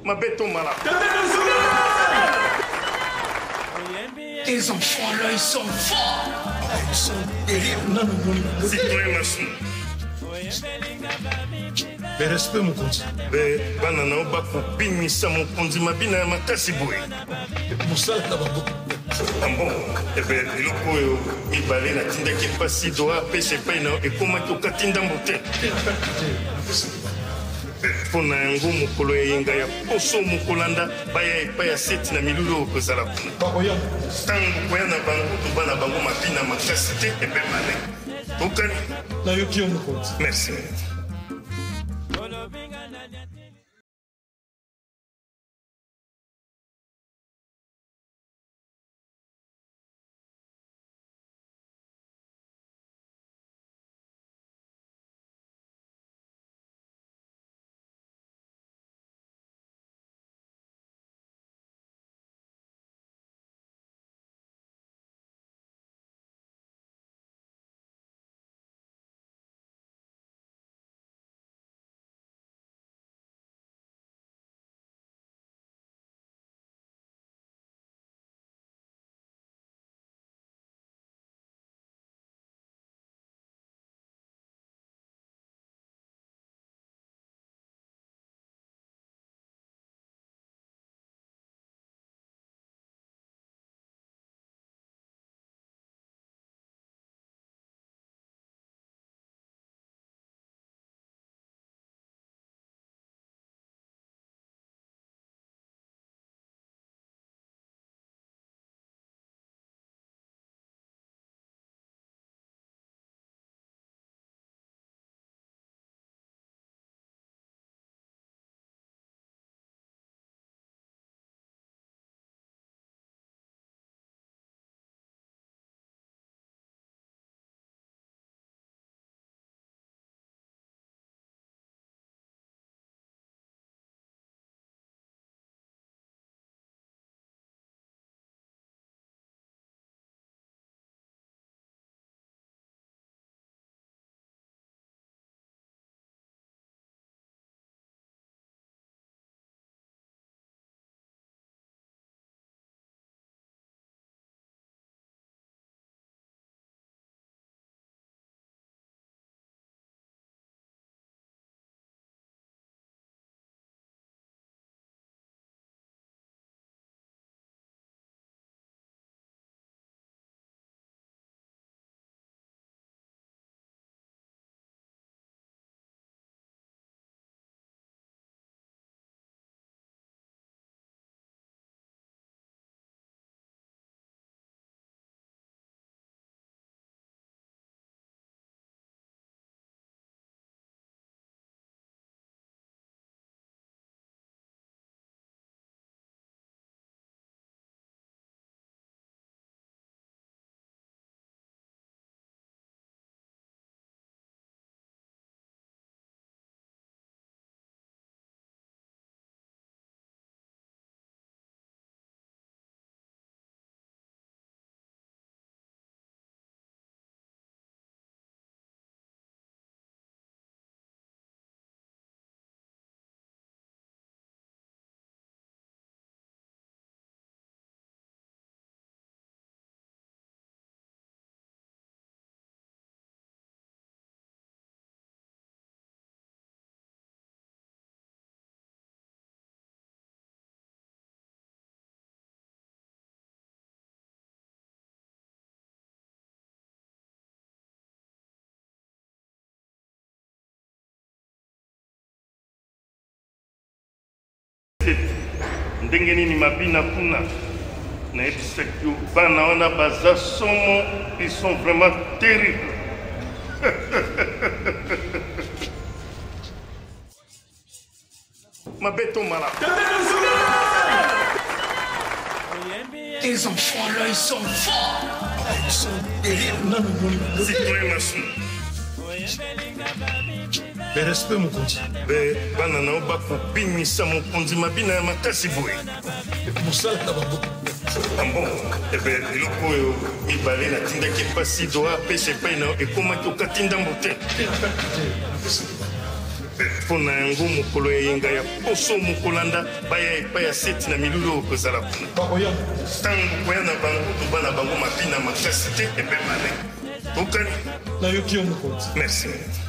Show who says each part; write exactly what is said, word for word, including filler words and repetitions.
Speaker 1: Mabeto mala.
Speaker 2: Tes enfants là, ils sont forts. Ils sont derrière. Non, non, non.
Speaker 1: Citoyen Massou.
Speaker 2: Mais respect, mon compte.
Speaker 1: Mais banana oba kupimisa mokonzi mabina ya makasi boye.
Speaker 2: Moussala d'abord.
Speaker 1: Ah bon? Eh bien, eloko oyo mibale natindaki pasi doa apesa epai na yo ekomaki okatinda mbote. Mpo na yango mokolo ya yenga ya poso mokolanda baya epai ya seti na milulu oyo kozala kuna. Ntango koya na bango to bana bango mabina makasi te epe male. Okani?
Speaker 2: Nayoki yo mokonzi.
Speaker 1: Merci. Ndenge nini mabina kuna na ebisaki bana wana baza somo, ils sont vraiment terribles. Mabeto mala.
Speaker 2: Tes enfants là, ils sont forts. Ils sont derrière. Non, non, non.
Speaker 1: Citoyen Massou.
Speaker 2: Mais respect, mon compte.
Speaker 1: Mais banana oba kupimisa mokonzi mabina ya makasi boye.
Speaker 2: Moussala d'abord.
Speaker 1: Ah bon? Eh bien, eloko oyo mibale natindaki pasi doa apesa epai na yo ekomaki okatinda mbote. mpona yango mokolo ya yenga ya poso mokolanda baya epai ya seti na milulu okozala kuna ntango koya na bango toba na bango mapina makasi te epe male tokani
Speaker 2: nayoki yo mokonzi.
Speaker 1: Merci.